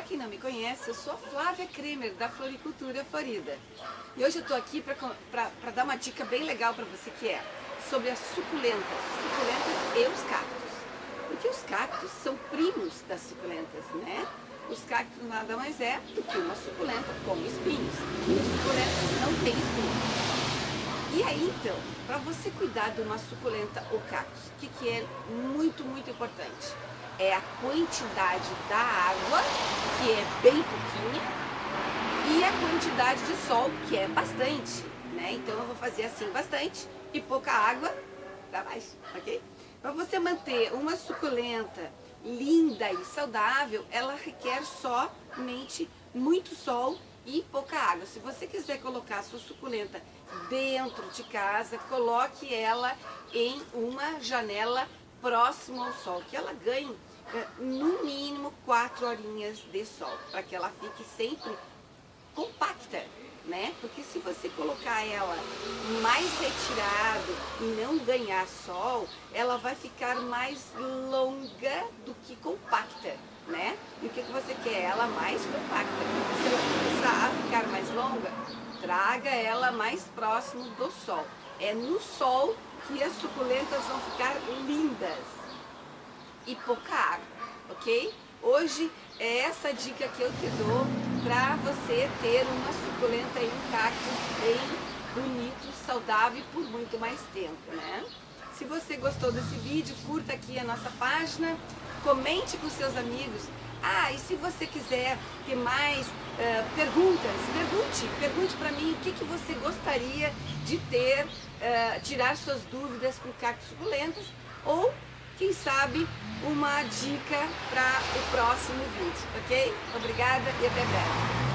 quem não me conhece, eu sou a Flávia Kremer, da Floricultura Florida. E hoje eu estou aqui para dar uma dica bem legal para você, que é sobre as suculentas e os cactos. Porque os cactos são primos das suculentas, né? Os cactos nada mais é do que uma suculenta com espinhos. E as suculentas não têm espinhos. E aí, então, para você cuidar de uma suculenta ou cactus, o que é muito importante? É a quantidade da água, que é bem pouquinha, e a quantidade de sol, que é bastante, né? Então eu vou fazer assim bastante e pouca água para baixo, ok? Para você manter uma suculenta linda e saudável, ela requer somente muito sol e pouca água. Se você quiser colocar a sua suculenta dentro de casa, coloque ela em uma janela próxima ao sol, que ela ganhe no mínimo 4 horinhas de sol, para que ela fique sempre compacta, né? Porque se você colocar ela mais retirado e não ganhar sol, ela vai ficar mais longa do que compacta, né? E o que você quer? Ela mais compacta. Se ela começar a ficar mais longa, traga ela mais próximo do sol. É no sol que as suculentas vão ficar lindas. E pouca água, ok? Hoje é essa dica que eu te dou para você ter uma suculenta e um cactus bem bonito, saudável e por muito mais tempo, né? Se você gostou desse vídeo, curta aqui a nossa página, comente com seus amigos. Ah, e se você quiser ter mais pergunte para mim o que você gostaria de ter, tirar suas dúvidas com cactos suculentas, ou quem sabe uma dica para o próximo vídeo, ok? Obrigada e até breve.